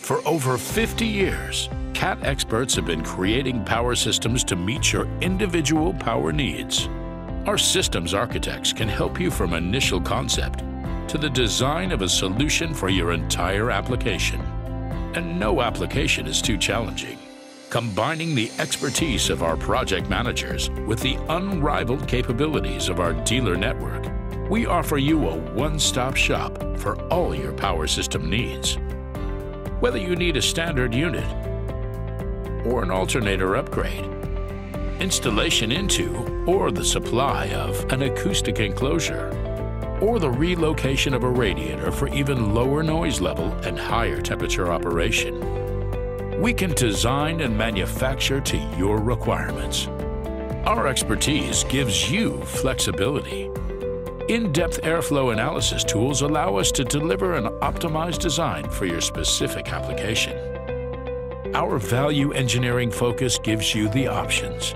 For over 50 years, CAT experts have been creating power systems to meet your individual power needs. Our systems architects can help you from initial concept to the design of a solution for your entire application. And no application is too challenging. Combining the expertise of our project managers with the unrivaled capabilities of our dealer network, we offer you a one-stop shop for all your power system needs. Whether you need a standard unit or an alternator upgrade, installation into or the supply of an acoustic enclosure, or the relocation of a radiator for even lower noise level and higher temperature operation, we can design and manufacture to your requirements. Our expertise gives you flexibility. In-depth airflow analysis tools allow us to deliver an optimized design for your specific application. Our value engineering focus gives you the options.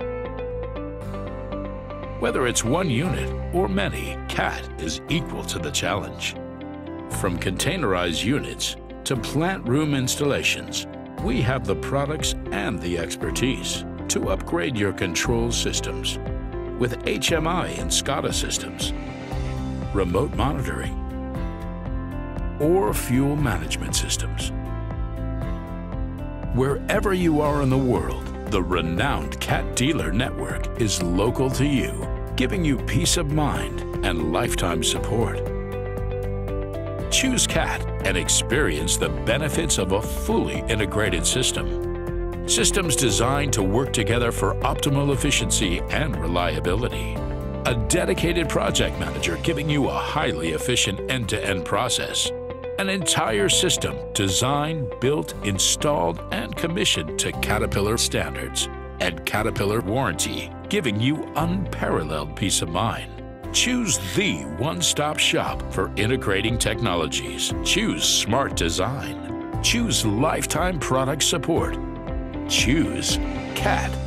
Whether it's one unit or many, CAT is equal to the challenge. From containerized units to plant room installations, we have the products and the expertise to upgrade your control systems with HMI and SCADA systems, remote monitoring, or fuel management systems. Wherever you are in the world, the renowned CAT dealer network is local to you, giving you peace of mind and lifetime support. Choose CAT and experience the benefits of a fully integrated system. Systems designed to work together for optimal efficiency and reliability. A dedicated project manager giving you a highly efficient end-to-end process. An entire system designed, built, installed, and commissioned to Caterpillar standards and Caterpillar warranty, giving you unparalleled peace of mind. Choose the one-stop shop for integrating technologies. Choose smart design. Choose lifetime product support. Choose CAT.